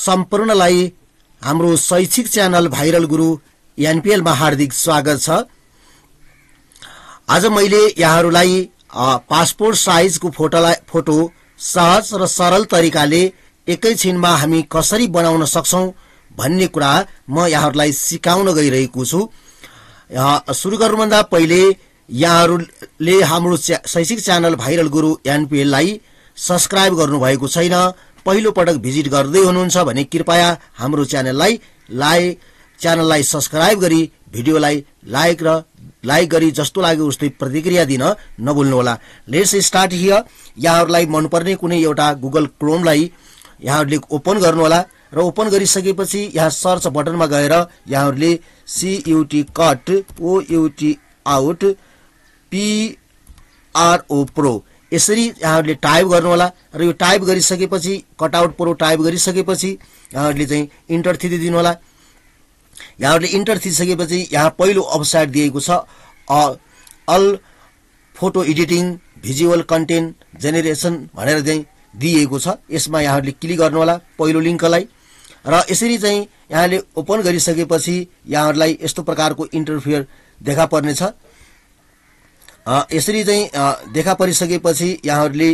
सम्पूर्णलाई हाम्रो शैक्षिक channel viral Guru NPL मा हार्दिक स्वागत छ। आज मैले यहाँहरूलाई पासपोर्ट साइजको फोटो सहज र सरल तरिकाले एकैछिनमा हामी कसरी बनाउन सक्छौं भन्ने कुरा म यहाँहरूलाई सिकाउन गइरहेको छु। सुरु गर्नुभन्दा पहिले यहाँहरूले हाम्रो शैक्षिक च्यानल भाइरल गुरु एनपीएल लाई सब्स्क्राइब गर्नुभएको छैन, पहिलो पटक भिजिट गर्दै हुनुहुन्छ भने कृपया हाम्रो च्यानललाई सब्स्क्राइब गरी भिडियोलाई लाइक गरी जस्तो लाग्यो उस्तै प्रतिक्रिया दिन नभुल्नुहोला। Let's start here. यहाँहरूलाई मनपर्ने कुनै एउटा गुगल क्रोमलाई यहाँहरूले ओपन गर्नुहोला र ओपन गरिसकेपछि यहाँ सर्च बटनमा गएर यहाँहरूले CUT cut OUT out PRO pro यसरी यहाँहरूले टाइप गर्नुहोला र यो टाइप गरिसकेपछि कटआउट प्रो टाइप गरिसकेपछि यहाँहरूले चाहिँ इन्टर थिचिदिनु होला। यहाँहरूले इन्टर थिचिसकेपछि यहाँ पहिलो अप्सन दिएको छ all photo editing visual content generation भनेर चाहिँ दिएको छ। यसमा यहाँहरूले क्लिक गर्नु होला पहिलो लिंकलाई र यसरी चाहिँ यहाँले ओपन गरिसकेपछि यहाँहरूलाई यस्तो प्रकारको इन्टरफेयर देखा पर्नेछ। यसरी चाहिँ देखा परिसकेपछि यहाँहरूले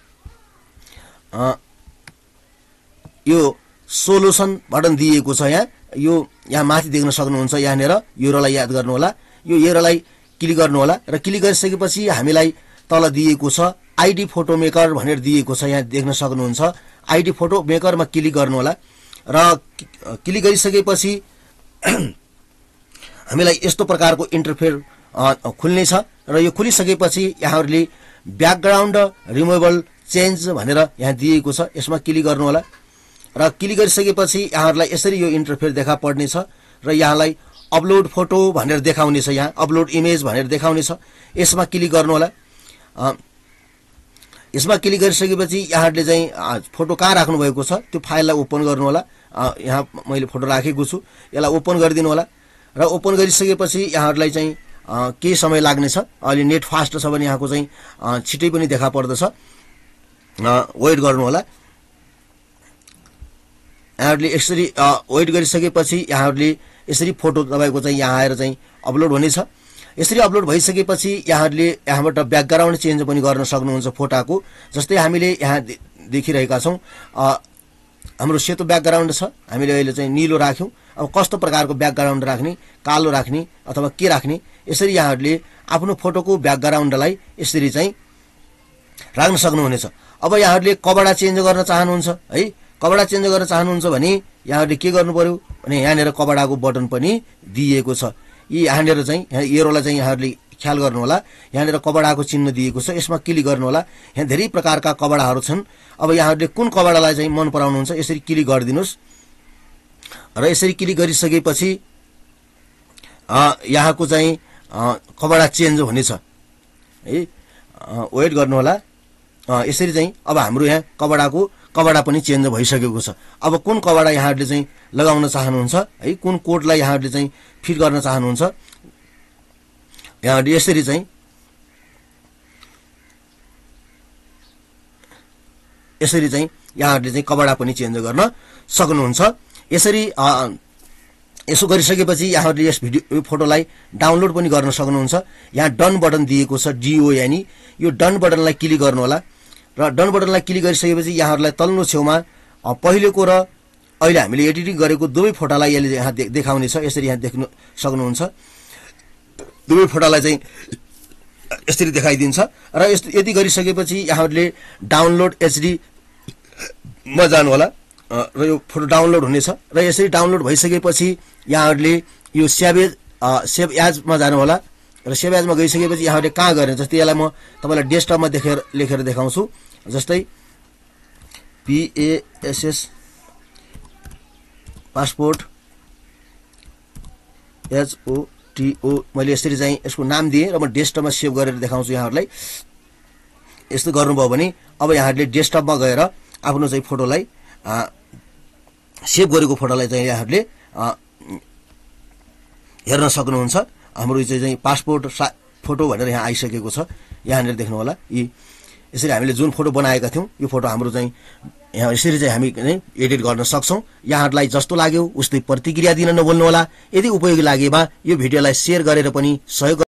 यो सोलुसन बटन दिएको छ यहाँ माथि देख्न सक्नुहुन्छ। यहाँनेर युरोलाई याद गर्नु होला, यो युरोलाई क्लिक गर्नु होला र क्लिक गरिसकेपछि हामीलाई तल दिएको छ आईडी फोटो मेकर भनेर दिएको छ, यहाँ देख्न सक्नुहुन्छ। आईडी फोटो मेकरमा क्लिक गर्नु होला र क्लिक गरिसकेपछि हामीलाई यस्तो प्रकारको इन्टरफेयर खुल्ने छ र यो खुलिसकेपछि यहाँहरूले ब्याकग्राउन्ड रिमुभेबल चेन्ज भनेर यहाँ दिएको छ, यसमा क्लिक गर्नु होला र क्लिक गरिसकेपछि यहाँहरूलाई यसरी यो इन्टरफेयर देखा पर्नेछ र यहाँलाई अपलोड फोटो भनेर देखाउने छ, यहाँ अपलोड इमेज भनेर देखाउने छ, यसमा क्लिक गर्नु होला। यसमा क्लिक गरिसकेपछि यहाँहरूले चाहिँ फोटो कहाँ राख्नु भएको छ त्यो फाइललाई ओपन गर्नु होला। यहाँ मैले फोटो राखेको छु, यसलाई ओपन गरिदिनु होला र ओपन गरिसकेपछि यहाँहरूलाई चाहिँ केही समय लाग्नेछ। अहिले नेट फास्ट छ भने यहाँको चाहिँ छिटै पनि देखा पर्दछ, वेट गर्नु होला। यहाँहरूले यसरी वेट गरिसकेपछि यहाँहरूले यसरी फोटो तपाईको चाहिँ यहाँ आएर चाहिँ अपलोड हुनेछ। यसरी अपलोड भइसकेपछि यहाँहरूले यहाँबाट ब्याकग्राउन्ड चेन्ज पनि गर्न सक्नुहुन्छ फोटोको। जस्तै हामीले यहाँ देखिरहेका छौं हाम्रो सेतो ब्याकग्राउन्ड छ, हामीले अहिले चाहिँ नीलो राख्यौं। अब कस्तो प्रकारको ब्याकग्राउन्ड राख्ने, कालो राख्ने अथवा के राख्ने, यसरी यहाँहरूले आफ्नो फोटोको ब्याकग्राउन्डलाई यसरी चाहिँ राख्न सक्नुहुनेछ। अब यहाँहरूले कपडा चेन्ज गर्न चाहनुहुन्छ है, कपडा चेन्ज गर्न चाहनुहुन्छ भने यहाँहरूले के गर्नु पर्यो भने यहाँनेर कपडाको बटन पनि दिएको छ। यहाँनेर चाहिँ एरोलाई चाहिँ यहाँहरूले ख्याल गर्नु होला, यहाँनेर कपडाको चिन्ह दिएको छ, यसमा क्लिक गर्नु होला। यहाँ धेरै प्रकारका कपडाहरू छन्। अब यहाँहरूले कुन कपडालाई चाहिँ मन पराउनुहुन्छ यसरी क्लिक गरिदिनुस् र यसरी क्लिक गरिसकेपछि यहाँको चाहिँ कपडा चेन्ज हुनेछ है, वेट गर्नु होला। यसरी चाहिँ अब हाम्रो यहाँ कपडा पनि चेन्ज भइसकेको छ। अब कुन कपडा यहाँहरूले चाहिँ लगाउन चाहनुहुन्छ है, कुन कोडलाई यहाँहरूले चाहिँ फिट गर्न चाहनुहुन्छ, यहाँहरूले यसरी चाहिँ यहाँहरूले चाहिँ कपडा पनि चेन्ज गर्न सक्नुहुन्छ। यसरी यसो गरिसकेपछि यहाँहरूले यस भिडियो फोटोलाई डाउनलोड पनि गर्न सक्नुहुन्छ। यहाँ डन बटन दिएको छ DON, यो डन बटनलाई क्लिक गर्नु होला र डन बटनलाई क्लिक गरिसकेपछि यहाँहरूलाई तल्लो छेउमा पहिलेको र अहिले हामीले एडिटिङ गरेको दुवै फोटोलाई यसले यहाँ देखाउने छ। यसरी यहाँ देख्न सक्नुहुन्छ, दुवै फोटोलाई चाहिँ यसरी देखाइदिन्छ र यति गरिसकेपछि यहाँहरूले डाउनलोड HD मा जानु होला र यो फोटो डाउनलोड हुनेछ र यसरी डाउनलोड भइसकेपछि यहाँहरूले यो सेभ एजमा जानु होला र सेभ एजमा गइसकेपछि यहाँहरूले कहाँ गर्ने, जस्तै यसलाई म तपाईलाई डेस्कटपमा लेखेर देखाउँछु। जस्तै PASS पासपोर्ट HOTO मैले यसरी चाहिँ यसको नाम दिएँ र म डेस्कटपमा सेभ गरेर देखाउँछु यहाँहरूलाई। यस्तो गर्नुभयो भने अब यहाँहरूले डेस्कटपमा गएर आफ्नो चाहिँ फोटोलाई सेभ गरेको फोटोलाई चाहिँ यहाँहरूले हेर्न सक्नुहुन्छ। हाम्रो चाहिँ पासपोर्ट फोटो भनेर यहाँ आइसकेको छ, यहाँनिर देख्नु होला। यसरी हामीले जुन फोटो बनाएका थियौं यो फोटो हाम्रो चाहिँ यहाँ यसरी चाहिँ हामी एडिट गर्न सक्छौं। यहाँहरूलाई जस्तो लाग्यो उस्तै प्रतिक्रिया दिन नभुल्नु होला। यदि उपयोगी लागेमा यो भिडियोलाई शेयर गरेर पनि सहयोग